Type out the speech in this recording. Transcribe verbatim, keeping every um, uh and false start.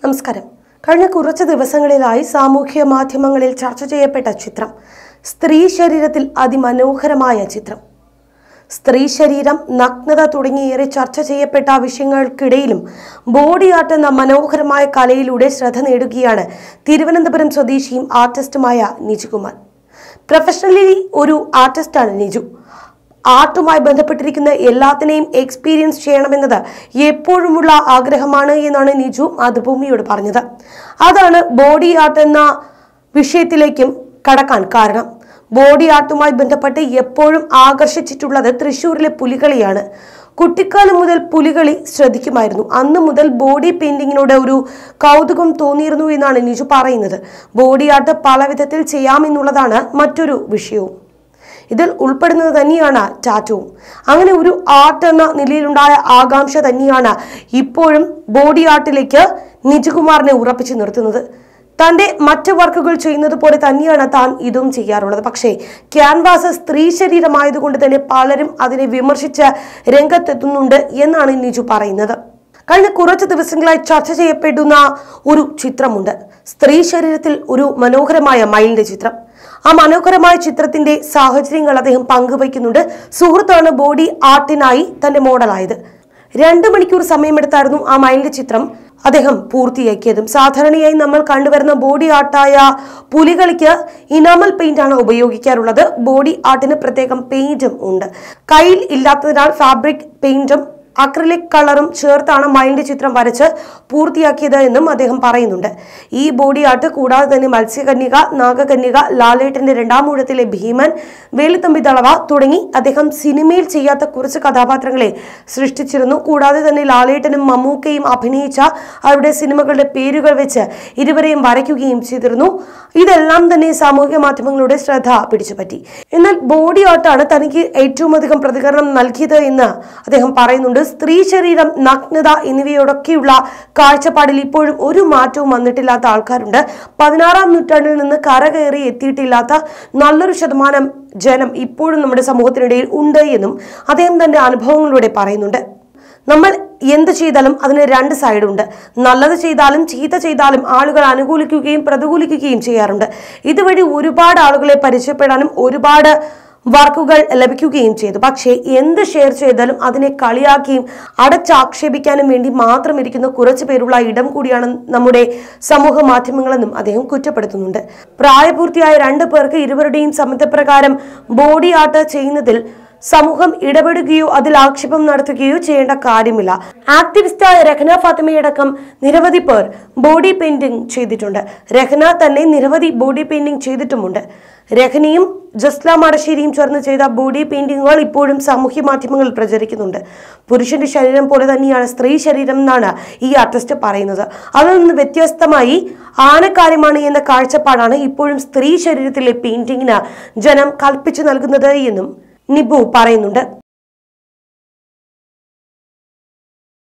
നമസ്കാരം. കഴിഞ്ഞ കുറച്ച് ദിവസങ്ങളിലായി സാമൂഹ്യ മാധ്യമങ്ങളിൽ ചർച്ച ചെയ്യപ്പെട്ട ചിത്രം, സ്ത്രീ ശരീരത്തിൽ അതിമനോഹരമായ ചിത്രം. സ്ത്രീ ശരീരം, നഗ്നത തുടങ്ങിയേറെ ചർച്ച ചെയ്യപ്പെട്ട വിഷയങ്ങൾക്കിടയിലും ബോഡി ആർട്ട് എന്ന മനോഹരമായ കലയിലൂടെ ശ്രദ്ധ നേടുകയാണ് തിരുവനന്തപുരം സ്വദേശിയും ആർട്ടിസ്റ്റുമായ നിജുകുമാർ. പ്രൊഫഷണലി ഒരു ആർട്ടിസ്റ്റാണ് നിജു. ആർട്ടുമായി ബന്ധപ്പെട്ടിരിക്കുന്ന എല്ലാത്തിനെയും എക്സ്പീരിയൻസ് ചെയ്യണമെന്നത് എപ്പോഴുമുള്ള ആഗ്രഹമാണ് എന്നാണ് നിജു മാതൃഭൂമിയോട് പറഞ്ഞത്. അതാണ് ബോഡി ആർട്ട് എന്ന വിഷയത്തിലേക്കും കടക്കാൻ കാരണം. ബോഡി ആർട്ടുമായി ബന്ധപ്പെട്ട് എപ്പോഴും ആകർഷിച്ചിട്ടുള്ളത് തൃശ്ശൂരിലെ പുലികളിയാണ്. കുട്ടിക്കാലം മുതൽ പുലികളി ശ്രദ്ധിക്കുമായിരുന്നു. അന്ന് മുതൽ ബോഡി പെയിന്റിങ്ങിനോട് ഒരു കൗതുകം തോന്നിയിരുന്നു എന്നാണ് നിജു പറയുന്നത്. ബോഡി ആർട്ട് പല വിധത്തിൽ ചെയ്യാമെന്നുള്ളതാണ് മറ്റൊരു വിഷയവും. ഇതിൽ ഉൾപ്പെടുന്നത് തന്നെയാണ് ടാറ്റൂവും. അങ്ങനെ ഒരു ആർട്ട് എന്ന നിലയിലുണ്ടായ ആകാംക്ഷ തന്നെയാണ് ഇപ്പോഴും ബോഡി ആർട്ടിലേക്ക് നിജുകുമാറിനെ ഉറപ്പിച്ചു നിർത്തുന്നത്. തൻ്റെ മറ്റ് വർക്കുകൾ ചെയ്യുന്നത് പോലെ തന്നെയാണ് താൻ ഇതും ചെയ്യാറുള്ളത്. പക്ഷേ ക്യാൻവാസ് സ്ത്രീ ശരീരമായതുകൊണ്ട് തന്നെ പലരും അതിനെ വിമർശിച്ച് രംഗത്തെത്തുന്നുണ്ട് എന്നാണ് നിജു പറയുന്നത്. കഴിഞ്ഞ കുറച്ച് ദിവസങ്ങളായി ചർച്ച ചെയ്യപ്പെടുന്ന ഒരു ചിത്രമുണ്ട്. സ്ത്രീ ശരീരത്തിൽ ഒരു മനോഹരമായ മയിലിന്റെ ചിത്രം. ആ മനോഹരമായ ചിത്രത്തിന്റെ സാഹചര്യങ്ങൾ അദ്ദേഹം പങ്കുവയ്ക്കുന്നുണ്ട്. സുഹൃത്താണ് ബോഡി ആർട്ടിനായി തന്റെ മോഡലായത്. രണ്ടു മണിക്കൂർ സമയമെടുത്തായിരുന്നു ആ മയിലിന്റെ ചിത്രം അദ്ദേഹം പൂർത്തിയാക്കിയതും. സാധാരണയായി നമ്മൾ കണ്ടുവരുന്ന ബോഡി ആർട്ടായ പുലികളിക്ക് ഇനാമൽ പെയിന്റ് ആണ് ഉപയോഗിക്കാറുള്ളത്. ബോഡി ആർട്ടിന് പ്രത്യേകം പെയിന്റും ഉണ്ട്. കയ്യിൽ ഇല്ലാത്തതിനാൽ ഫാബ്രിക് പെയിന്റും അക്രിലിക് കളറും ചേർത്താണ് മയിലിന്റെ ചിത്രം വരച്ച് പൂർത്തിയാക്കിയത് എന്നും അദ്ദേഹം പറയുന്നുണ്ട്. ഈ ബോഡി ആർട്ട് കൂടാതെ തന്നെ മത്സ്യകന്യക, നാഗകന്യക, ലാലേട്ടന്റെ രണ്ടാം ഊഴത്തിലെ ഭീമൻ, വേലുത്തമ്പി ദളവ തുടങ്ങി അദ്ദേഹം സിനിമയിൽ ചെയ്യാത്ത കുറച്ച് കഥാപാത്രങ്ങളെ സൃഷ്ടിച്ചിരുന്നു. കൂടാതെ തന്നെ ലാലേട്ടനും മമ്മൂക്കയും അഭിനയിച്ച അവരുടെ സിനിമകളുടെ പേരുകൾ വെച്ച് ഇരുവരെയും വരയ്ക്കുകയും ചെയ്തിരുന്നു. ഇതെല്ലാം തന്നെ സാമൂഹ്യ മാധ്യമങ്ങളുടെ ശ്രദ്ധ പിടിച്ചുപറ്റി. എന്നാൽ ബോഡി ആർട്ടാണ് തനിക്ക് ഏറ്റവും അധികം പ്രതികരണം നൽകിയത് എന്ന് അദ്ദേഹം പറയുന്നുണ്ട്. സ്ത്രീ ശരീരം, നഗ്നത എന്നിവയോടൊക്കെയുള്ള കാഴ്ചപ്പാടിൽ ഇപ്പോഴും ഒരു മാറ്റവും വന്നിട്ടില്ലാത്ത ആൾക്കാരുണ്ട്. പതിനാറാം നൂറ്റാണ്ടിൽ നിന്ന് കരകയറി എത്തിയിട്ടില്ലാത്ത നല്ലൊരു ശതമാനം ജനം ഇപ്പോഴും നമ്മുടെ സമൂഹത്തിനിടയിൽ ഉണ്ട് എന്നും അദ്ദേഹം തന്റെ അനുഭവങ്ങളിലൂടെ പറയുന്നുണ്ട്. നമ്മൾ എന്ത് ചെയ്താലും അതിന് രണ്ട് സൈഡുണ്ട്. നല്ലത് ചെയ്താലും ചീത്ത ചെയ്താലും ആളുകൾ അനുകൂലിക്കുകയും പ്രതികൂലിക്കുകയും ചെയ്യാറുണ്ട്. ഇതുവഴി ഒരുപാട് ആളുകളെ പരിചയപ്പെടാനും ഒരുപാട് വർക്കുകൾ ലഭിക്കുകയും ചെയ്തു. പക്ഷേ എന്ത് ഷെയർ ചെയ്താലും അതിനെ കളിയാക്കിയും അടച്ചാക്ഷേപിക്കാനും വേണ്ടി മാത്രം ഇരിക്കുന്ന കുറച്ചു പേരുള്ള ഇടം കൂടിയാണ് നമ്മുടെ സമൂഹ മാധ്യമങ്ങളെന്നും അദ്ദേഹം കുറ്റപ്പെടുത്തുന്നുണ്ട്. പ്രായപൂർത്തിയായ രണ്ടു പേർക്ക് ഇരുവരുടെയും സമ്മതപ്രകാരം ബോഡി ആർട്ട് ചെയ്യുന്നതിൽ സമൂഹം ഇടപെടുകയോ അതിൽ ആക്ഷേപം നടത്തുകയോ ചെയ്യേണ്ട കാര്യമില്ല. ആക്ടിവിസ്റ്റായ രഹ്ന ഫാത്തിമയടക്കം നിരവധി പേർ ബോഡി പെയിന്റിംഗ് ചെയ്തിട്ടുണ്ട്. രഹ്ന തന്നെ നിരവധി ബോഡി പെയിന്റിംഗ് ചെയ്തിട്ടുമുണ്ട്. രഹ്നയും ജസ്ല മടശ്ശേരിയും ചേർന്ന് ചെയ്ത ബോഡി പെയിന്റിങ്ങുകൾ ഇപ്പോഴും സാമൂഹ്യ മാധ്യമങ്ങളിൽ പ്രചരിക്കുന്നുണ്ട്. പുരുഷന്റെ ശരീരം പോലെ തന്നെയാണ് സ്ത്രീ ശരീരം എന്നാണ് ഈ ആർട്ടിസ്റ്റ് പറയുന്നത്. അതിൽ നിന്ന് വ്യത്യസ്തമായി ആനക്കാര്യമാണ് എന്ന കാഴ്ചപ്പാടാണ് ഇപ്പോഴും സ്ത്രീ ശരീരത്തിലെ പെയിന്റിങ്ങിന് ജനം കൽപ്പിച്ചു നൽകുന്നത് എന്നും നിബു പറയുന്നുണ്ട്.